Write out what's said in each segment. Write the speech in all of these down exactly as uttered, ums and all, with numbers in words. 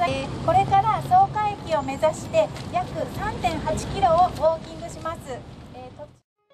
だき、これから草加駅を目指して約 さんてんはちキロをウォーキングします。えー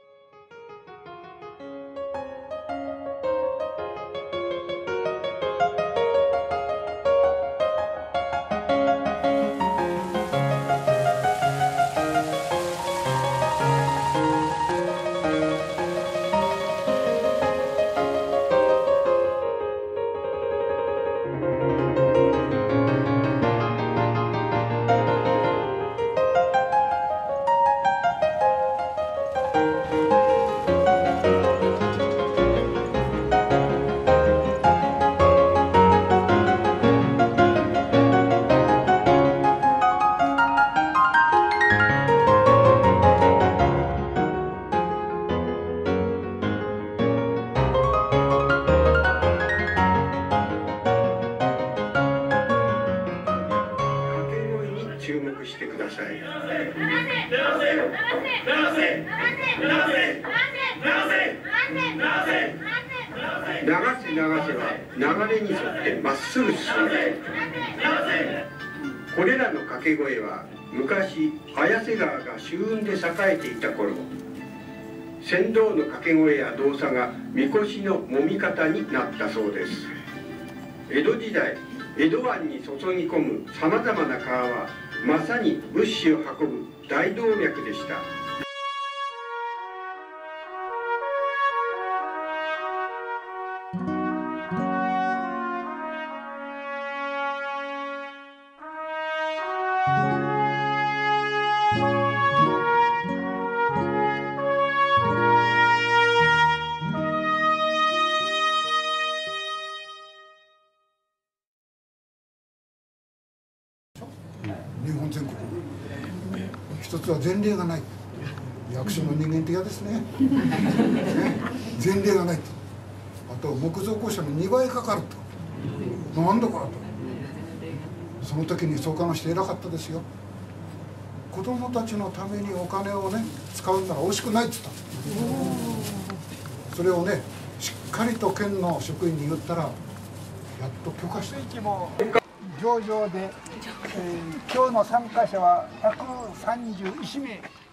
注目してください。流せ流せは流れに沿ってまっすぐ進む。これらの掛け声は昔綾瀬川が舟運で栄えていた頃、船頭の掛け声や動作がみこしの揉み方になったそうです。江戸時代、江戸湾に注ぎ込むさまざまな川はまさに物資を運ぶ大動脈でした。 日本全国一つは前例がない。役所の人間って嫌ですね。ね、前例がないと。あと木造校舎のにばいかかると。なんだかと。その時に草加の人偉かったですよ。子供たちのためにお金をね使うなら惜しくないっつった。それをねしっかりと県の職員に言ったらやっと許可して。 上々で、えー、今日の参加者はひゃくさんじゅういちめい。